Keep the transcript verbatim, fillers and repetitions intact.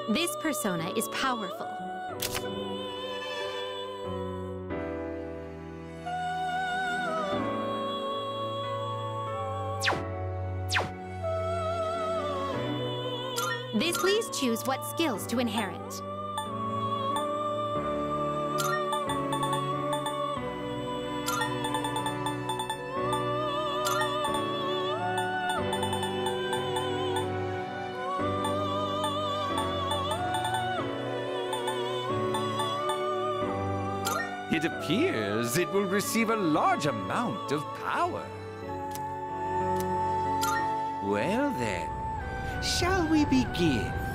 This persona is powerful. This, please choose what skills to inherit. It appears it will receive a large amount of power. Well then, shall we begin?